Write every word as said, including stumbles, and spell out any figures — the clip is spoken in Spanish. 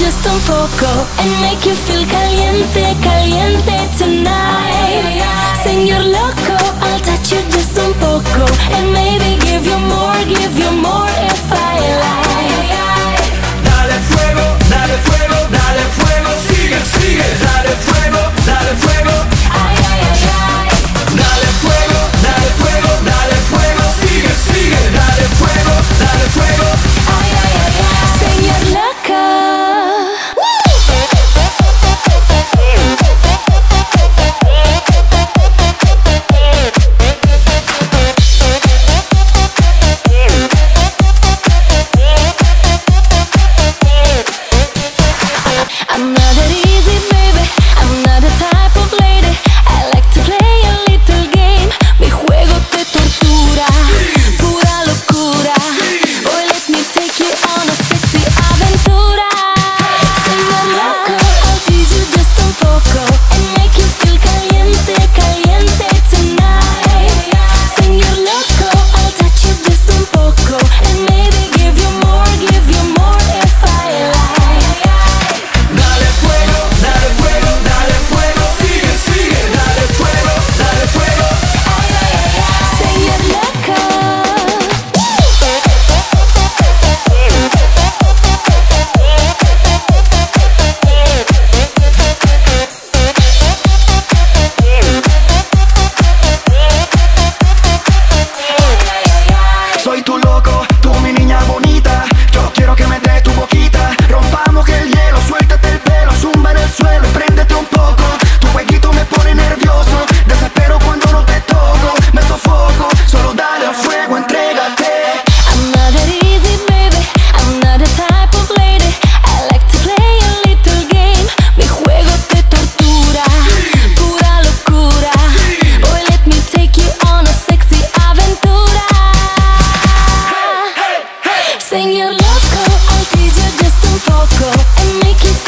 just un poco and make you feel caliente, caliente tonight. Señor loco, I'll touch you just un poco and maybe give you more, give you more if I like. Dale fuego, dale fuego, dale fuego, sigue, sigue, dale fuego, dale fuego. Ay, ay, ay, ay. Dale fuego, dale fuego, dale fuego, sigue, sigue, dale fuego, dale fuego. Ay, ay, ay, ay. Señor loco. I'm not that easy, baby. I'm not the type of lady. I like to play a little game. Mi juego te tortura, pura locura. Boy, let me take you on a sexy aventura. Señor loco, I'll tease you just un poco and make you feel caliente, caliente tonight. Señor loco, I'll touch you just un poco and maybe give you more, give you more if I like. Dale fuego, dale fuego, dale fuego, sigue, sigue, dale fuego, dale fuego. Ay, ay, ay, ay. Señor loco. Soy tu loco, tú mi niña bonita. Yo quiero que me des tu boquita. Rompamos el hielo, suéltate el pelo, zumba en el suelo y préndete un poco. Tu jueguito me pone nervioso, desespero cuando no te toco. Me sofoco, solo dale al fuego, entrégate. I'm not that easy, baby. I'm not the type of lady. I like to play a little game. Mi juego te tortura, pura locura. Boy, let me take you on a sexy aventura. Señor loco, I'll tease you just un poco and make you